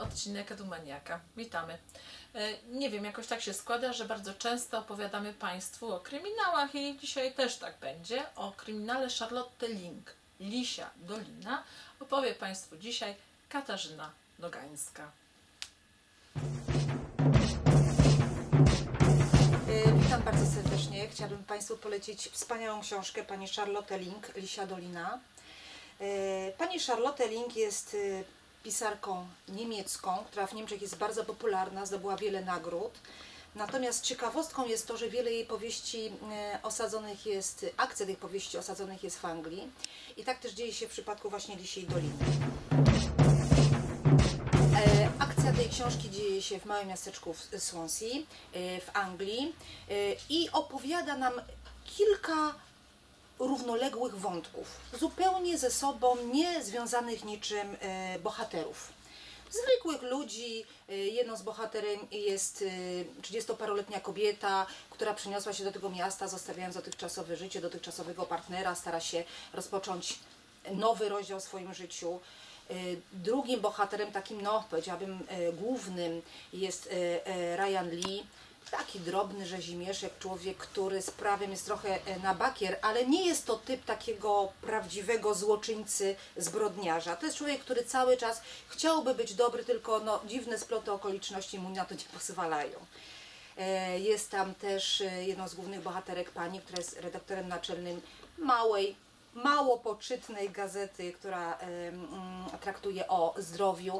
odcinek Edumaniaka. Witamy. Nie wiem, jakoś tak się składa, że bardzo często opowiadamy Państwu o kryminałach i dzisiaj też tak będzie. O kryminale Charlotte Link, Lisia Dolina, opowie Państwu dzisiaj Katarzyna Dogańska. Witam bardzo serdecznie. Chciałabym Państwu polecić wspaniałą książkę pani Charlotte Link, Lisia Dolina. Pani Charlotte Link jest pisarką niemiecką, która w Niemczech jest bardzo popularna, zdobyła wiele nagród. Natomiast ciekawostką jest to, że wiele jej powieści osadzonych jest, akcja tych powieści osadzonych jest w Anglii. I tak też dzieje się w przypadku właśnie Lisiej Doliny. Akcja tej książki dzieje się w małym miasteczku w Swansea w Anglii i opowiada nam kilka równoległych wątków, zupełnie ze sobą nie związanych niczym bohaterów. Zwykłych ludzi. Jedną z bohaterem jest 30-paroletnia kobieta, która przeniosła się do tego miasta, zostawiając dotychczasowe życie, dotychczasowego partnera, stara się rozpocząć nowy rozdział w swoim życiu. Drugim bohaterem, takim, no powiedziałabym, głównym jest Ryan Lee. Taki drobny rzezimieszek, człowiek, który z prawem jest trochę na bakier, ale nie jest to typ takiego prawdziwego złoczyńcy, zbrodniarza. To jest człowiek, który cały czas chciałby być dobry, tylko no, dziwne sploty okoliczności mu na to nie pozwalają. Jest tam też jedną z głównych bohaterek pani, która jest redaktorem naczelnym mało poczytnej gazety, która traktuje o zdrowiu.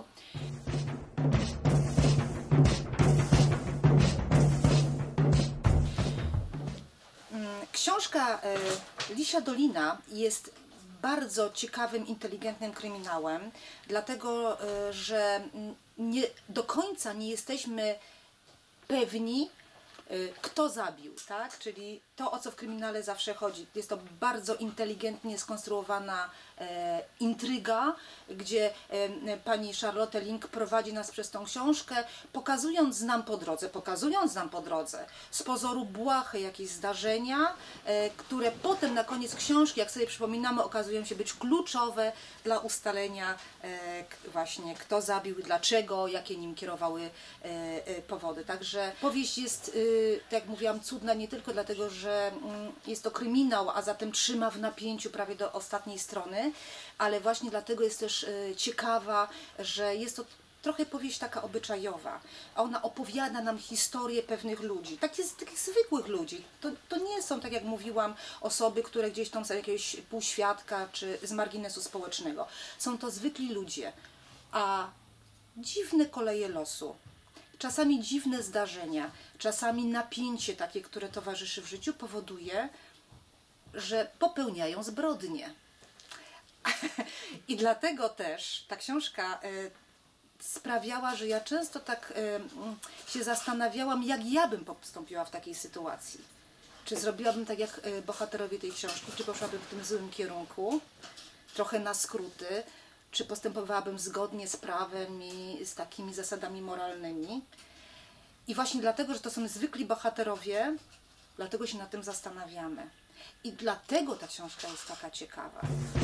Książka Lisia Dolina jest bardzo ciekawym, inteligentnym kryminałem, dlatego że nie do końca nie jesteśmy pewni, kto zabił, tak? Czyli to, o co w kryminale zawsze chodzi. Jest to bardzo inteligentnie skonstruowana intryga, gdzie pani Charlotte Link prowadzi nas przez tą książkę, pokazując nam po drodze z pozoru błahe jakieś zdarzenia, które potem na koniec książki, jak sobie przypominamy, okazują się być kluczowe dla ustalenia właśnie kto zabił, dlaczego, jakie nim kierowały powody. Także powieść jest, tak jak mówiłam, cudna nie tylko dlatego, że jest to kryminał, a zatem trzyma w napięciu prawie do ostatniej strony, ale właśnie dlatego jest też ciekawa, że jest to trochę powieść taka obyczajowa, a ona opowiada nam historię pewnych ludzi, takich zwykłych ludzi. To nie są, tak jak mówiłam, osoby, które gdzieś tam są jakiegoś półświadka czy z marginesu społecznego. Są to zwykli ludzie, a dziwne koleje losu, czasami dziwne zdarzenia, czasami napięcie takie, które towarzyszy w życiu, powoduje, że popełniają zbrodnie. I dlatego też ta książka sprawiała, że ja często tak się zastanawiałam, jak ja bym postąpiła w takiej sytuacji. Czy zrobiłabym tak jak bohaterowie tej książki, czy poszłabym w tym złym kierunku, trochę na skróty, czy postępowałabym zgodnie z prawem i z takimi zasadami moralnymi. I właśnie dlatego, że to są zwykli bohaterowie, dlatego się nad tym zastanawiamy. I dlatego ta książka jest taka ciekawa.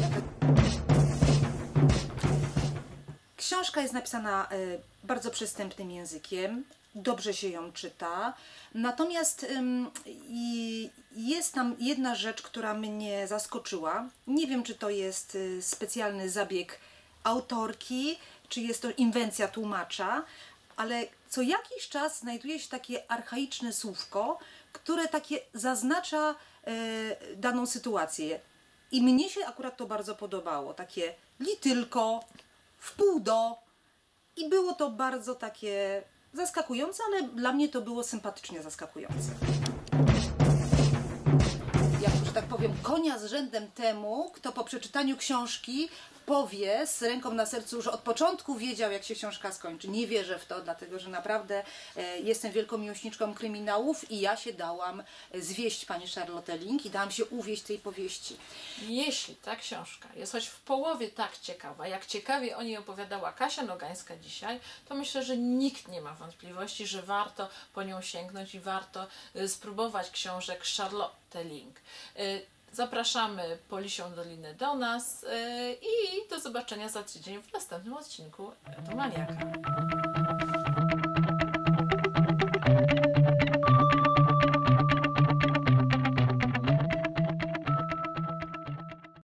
Książka jest napisana bardzo przystępnym językiem, dobrze się ją czyta, natomiast jest tam jedna rzecz, która mnie zaskoczyła. Nie wiem, czy to jest specjalny zabieg autorki, czy jest to inwencja tłumacza, ale co jakiś czas znajduje się takie archaiczne słówko, które takie zaznacza daną sytuację. I mnie się akurat to bardzo podobało. Takie li tylko, wpół do. I było to bardzo takie zaskakujące, ale dla mnie to było sympatycznie zaskakujące. Jak, że tak powiem, konia z rzędem temu, kto po przeczytaniu książki powie z ręką na sercu, że od początku wiedział, jak się książka skończy. Nie wierzę w to, dlatego że naprawdę jestem wielką miłośniczką kryminałów i ja się dałam zwieść pani Charlotte Link i dałam się uwieść tej powieści. Jeśli ta książka jest choć w połowie tak ciekawa, jak ciekawie o niej opowiadała Kasia Dogańska dzisiaj, to myślę, że nikt nie ma wątpliwości, że warto po nią sięgnąć i warto spróbować książek Charlotte Link. Zapraszamy po Lisią Dolinę do nas i do zobaczenia za tydzień w następnym odcinku Edumaniaka.